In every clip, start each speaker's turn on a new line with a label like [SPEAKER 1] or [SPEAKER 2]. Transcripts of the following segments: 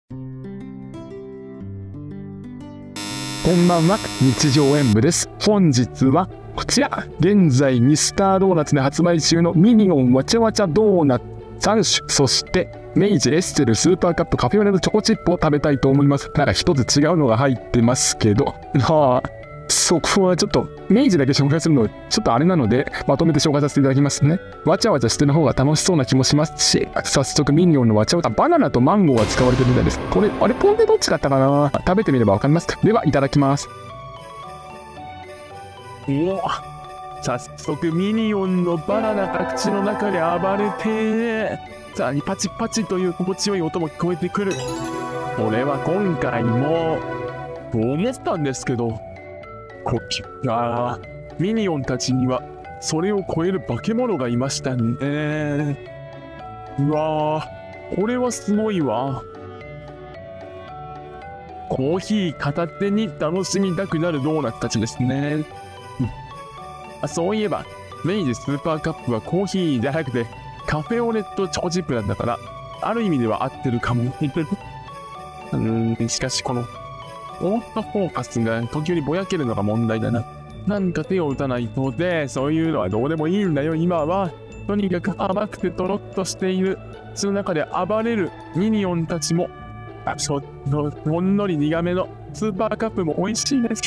[SPEAKER 1] こんばんは、日常演舞です。本日はこちら、現在ミスタードーナツで発売中のミニオンわちゃわちゃドーナツ3種、そして明治エステルスーパーカップカフェオレのチョコチップを食べたいと思います。なんか一つ違うのが入ってますけど、そこはちょっと明治だけ紹介するのちょっとあれなので、まとめて紹介させていただきますね。わちゃわちゃしてる方が楽しそうな気もしますし、早速ミニオンのわちゃわちゃ、バナナとマンゴーが使われてるみたいです。これ、あれ、ポンでどっちだったかな。食べてみればわかりますか。では、いただきます。早速ミニオンのバナナが口の中で暴れて、さらにパチパチという心地よい音も聞こえてくる。これは今回も思ったんですけど、ミニオンたちにはそれを超える化け物がいましたね。うわー、これはすごいわ。コーヒー片手に楽しみたくなるドーナツたちですね。そういえば、明治スーパーカップはコーヒーじゃなくてカフェオレとチョコチップなんだから、ある意味では合ってるかも。しかしこのオートフォーカスが時折ぼやけるのが問題だな。なんか手を打たないとで、そういうのはどうでもいいんだよ今は。とにかく甘くてとろっとしている、その中で暴れるミニオンたちも、ちょっとほんのり苦めのスーパーカップも美味しいです。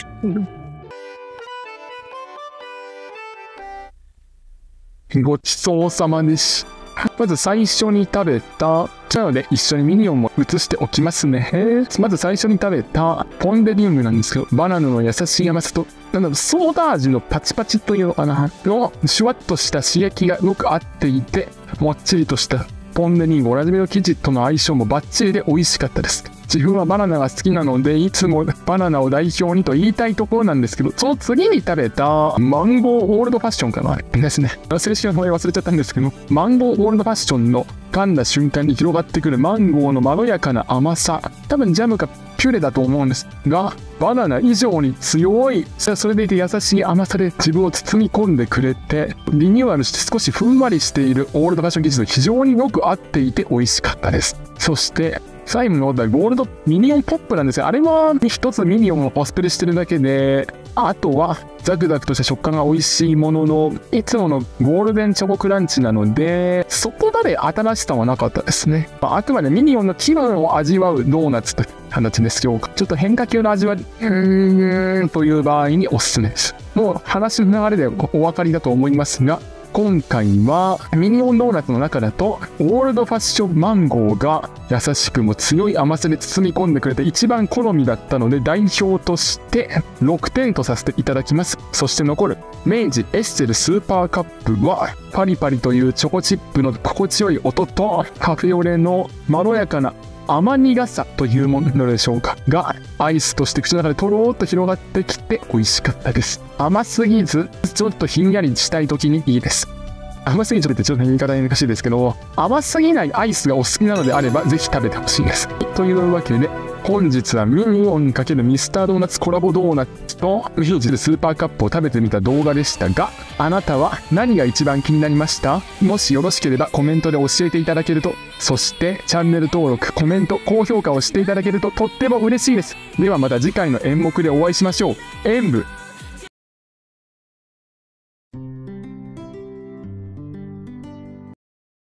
[SPEAKER 1] ごちそうさまです。まず最初に食べた、なので一緒にミニオンも移しておきますね。まず最初に食べたポンデリウムなんですけど、バナナの優しい甘さと、ソーダ味のパチパチというのかな、のシュワッとした刺激がよく合っていて、もっちりとしたポンデリング、おなじみの生地との相性もバッチリで美味しかったです。自分はバナナが好きなので、いつもバナナを代表にと言いたいところなんですけど、その次に食べたマンゴーオールドファッションかなですね。正式な名前忘れちゃったんですけど、マンゴーオールドファッションの噛んだ瞬間に広がってくるマンゴーのまろやかな甘さ。多分ジャムかピュレだと思うんですが、バナナ以上に強い、それでいて優しい甘さで自分を包み込んでくれて、リニューアルして少しふんわりしているオールドファッション生地と非常によく合っていて美味しかったです。そして最後のゴールドミニオンポップなんですよ。あれは一つミニオンをコスプレしてるだけで、あとはザクザクとした食感が美味しいものの、いつものゴールデンチョコクランチなので、そこまで新しさはなかったですね。あくまでミニオンの気分を味わうドーナツという形でしょうか。ちょっと変化球の味わい、という場合におすすめです。もう話の流れでお分かりだと思いますが、今回はミニオンドーナツの中だとオールドファッションマンゴーが優しくも強い甘さで包み込んでくれて一番好みだったので、代表として6点とさせていただきます。そして残る明治エステルスーパーカップはパリパリというチョコチップの心地よい音とカフェオレのまろやかな甘苦さというものでしょうかが、アイスとして口の中でとろーっと広がってきて美味しかったです。甘すぎずちょっとひんやりしたい時にいいです。甘すぎちょっと言い方難しいですけど、甘すぎないアイスがお好きなのであればぜひ食べてほしいです。というわけで本日はミニオン×ミスタードーナツコラボドーナツと明治でスーパーカップを食べてみた動画でしたが、あなたは何が一番気になりました？もしよろしければコメントで教えていただけると、そしてチャンネル登録、コメント、高評価をしていただけるととっても嬉しいです。ではまた次回の演目でお会いしましょう。演舞。